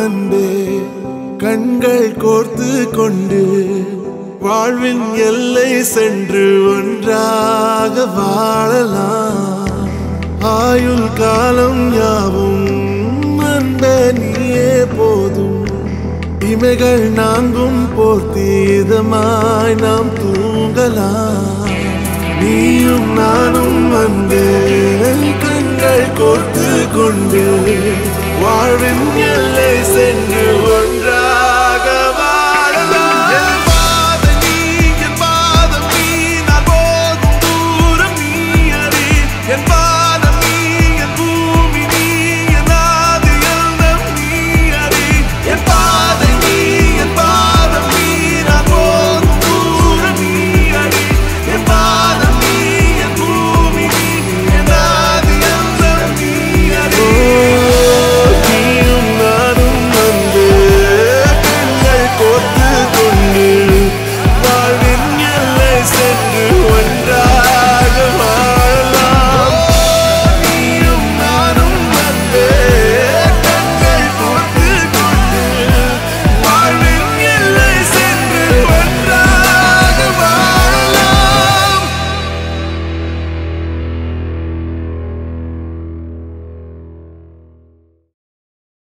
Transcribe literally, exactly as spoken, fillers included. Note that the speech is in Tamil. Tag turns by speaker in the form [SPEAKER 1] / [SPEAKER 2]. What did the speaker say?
[SPEAKER 1] அன்பே கண்கள் கோர்த்து கொண்டு வாழ்வின் எல்லை சென்று ஒன்றாக வாழலாம். ஆயுள் காலம் யாவும் அன்பே நீயே போதும். இமைகள் நான்கும் போர்த்தி இதமாய் நாம் தூங்கலாம். நீயும் நானும் அன்பே கண்கள் கோர்த்து கொண்டு வாழ்வின் எல்லை சென்று ஒன்றா